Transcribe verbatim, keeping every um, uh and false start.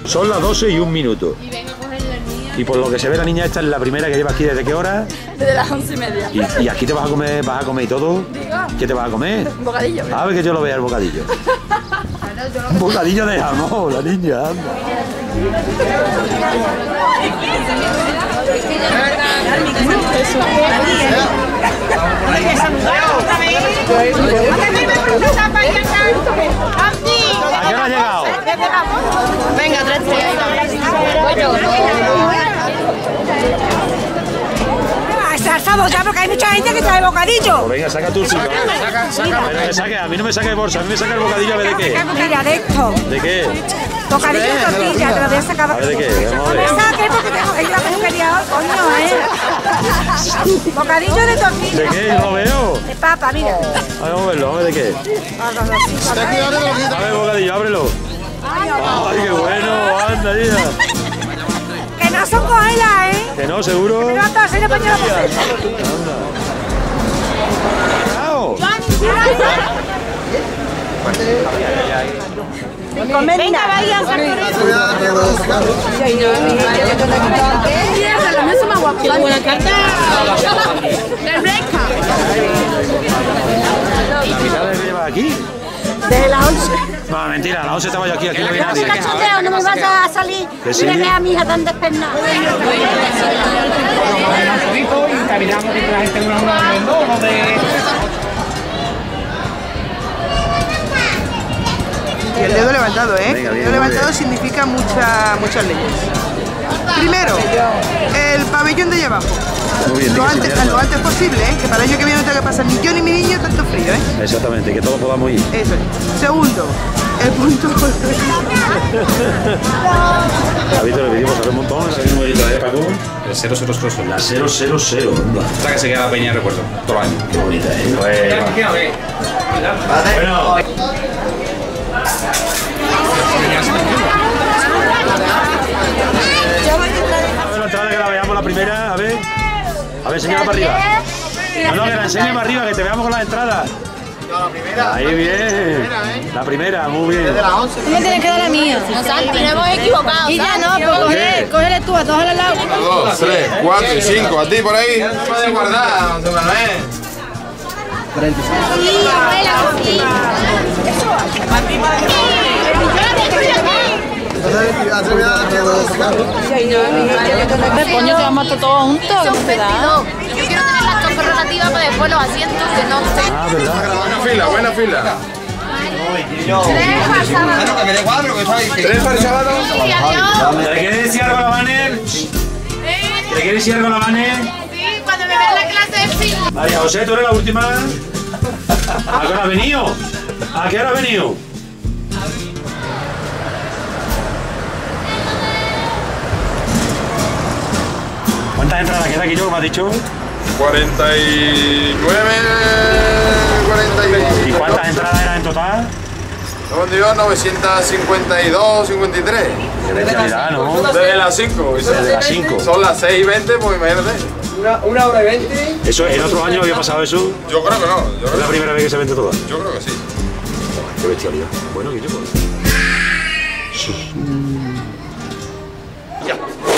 Son las doce y un minuto. Y vengo a coger la niña. Y por lo que se ve, la niña esta es la primera que lleva aquí desde qué hora. Desde las once y media. Y, y aquí te vas a comer, vas a comer y todo. Digo. ¿Qué te vas a comer? Un bocadillo. A ver que yo lo vea el bocadillo. Un bocadillo de jamón, la niña, anda. ¿A qué hora has llegado? Venga, tres, tres. Alzamos ya porque hay mucha gente que trae bocadillo. Pues venga, saca tú el saca, saca, saca. Pero me saque, a mí no me saque de bolsa, a mí me saca el bocadillo a ver de qué. Mira, de esto. ¿De qué? Bocadillo de tortilla, te lo voy a sacar. A ver de qué, vamos a No me ver. saque porque tengo que ir a la peluquería hoy, coño, eh. Bocadillo de tortilla. ¿De qué? Yo lo veo. De papa, mira. A ver, vamos a verlo, vamos a ver de qué. A ver, bocadillo, ábrelo. Ay, qué bueno, anda, hija. Que no son cogelas, eh. Que no, seguro. Que no, todo se le pone la Anda. Chao. Venga, vaya a sacar. La mesa más guapa. Qué buena carta. De Reca. ¿La mitad de que llevas aquí? Desde las once. No, mentira, a las once estaba yo aquí, aquí no viene No se nadie. cachondeo, no me vas a salir. Que sí. Mira que a mi hija tan despeinada. Y caminamos con la gente en una onda de mendoza, de... Y el dedo levantado, ¿eh? Venga, el bien, dedo levantado bien. significa mucha, muchas leyes. Primero, el pabellón de allá abajo. Muy bien, Lo di que antes, sí, lo antes posible, ¿eh? Que para el año que viene no tenga que pasar ni yo ni mi niño tanto frío, ¿eh? Exactamente, que todos podamos ir. Eso es. Segundo, el punto... A Víctor le pedimos hacer un montón, ese numerito de Paco. El cero cero cero cero. La cero cero cero, anda. Esta que se queda la peña de recuerdo, todos los años. Qué bonita, ¿eh? Bueno. A ver la entrada que la veamos la primera, a ver. A ver, señora para arriba. No, no, que la enseñe para arriba, que te veamos con las entradas. Ahí bien. La primera, muy bien. Tú me tienes que dar la mía. No, Santi, no hemos equivocado. Y ya no, pues coge, cógele tú a todos al lado. Dos, tres, cuatro y cinco. A ti por ahí. No se puede guardar, don Manuel. Sí, abuela, sí. Coño, te vamos a estar todos juntos. Son veintidós. Yo quiero tener las dos prerrogativas para después los asientos que no sé. Ah, ¿verdad? Buena fila, buena fila. Tres pasadas. ¿Tres para el sábado? Sí, adiós. ¿Le quieres decir algo a la Vaner? ¿Le quieres decir algo a la Vaner? Sí, cuando me vean la clase de film. María José, ¿tú eres la última? ¿A qué hora has venido? ¿A qué hora has venido? ¿Cuántas entradas queda aquí yo, me has dicho? cuarenta y nueve, cuarenta y dos. ¿Y cuántas entradas eran en total? No, digo novecientos cincuenta y dos, cincuenta y tres. Qué bestialidad, ¿no? Desde las cinco. Desde las cinco. Son las seis y veinte, pues imagínate. Una hora y veinte. ¿Eso, ¿En otros años había pasado eso? Yo creo que no. Yo ¿Es creo, la primera vez que se vende toda? yo creo que sí. Qué bestialidad. Bueno, que yo... Ya.